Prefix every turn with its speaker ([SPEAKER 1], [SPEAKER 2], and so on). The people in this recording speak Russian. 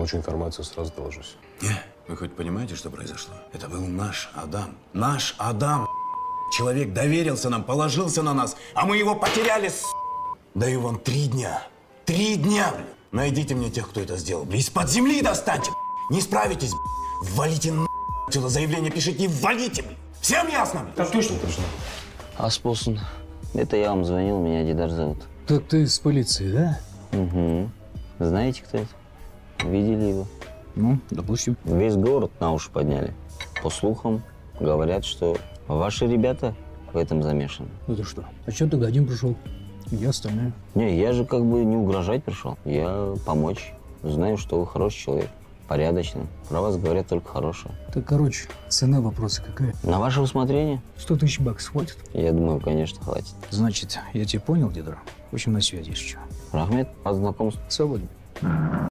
[SPEAKER 1] получу информацию, сразу доложусь.
[SPEAKER 2] Вы хоть понимаете, что произошло? Это был наш Адам. Наш Адам. Человек доверился нам, положился на нас, а мы его потеряли, Даю вам 3 дня. 3 дня, блин. Найдите мне тех, кто это сделал. Из-под земли достаньте. Не справитесь, валите отсюда заявление пишите и валите, блин. Всем ясно, блин?
[SPEAKER 1] Так точно.
[SPEAKER 3] Аспосын. Это я вам звонил, меня Дидар зовут.
[SPEAKER 4] Так ты из полиции, да?
[SPEAKER 3] Угу. Знаете, кто это? Видели его?
[SPEAKER 4] Ну, допустим.
[SPEAKER 3] Весь город на уши подняли. По слухам, говорят, что ваши ребята в этом замешаны.
[SPEAKER 4] Ну ты что? А что тогда один пришел? Где остальные?
[SPEAKER 3] Не, я же как бы не угрожать пришел. Я помочь. Знаю, что вы хороший человек, порядочный. Про вас говорят только хорошее.
[SPEAKER 4] Так, короче, цена вопроса какая?
[SPEAKER 3] На ваше усмотрение?
[SPEAKER 4] 100 000 баксов хватит?
[SPEAKER 3] Я думаю, конечно, хватит.
[SPEAKER 4] Значит, я тебя понял, Дидар. В общем, на связи еще.
[SPEAKER 3] Рахмет, по знакомству.
[SPEAKER 4] Свободен.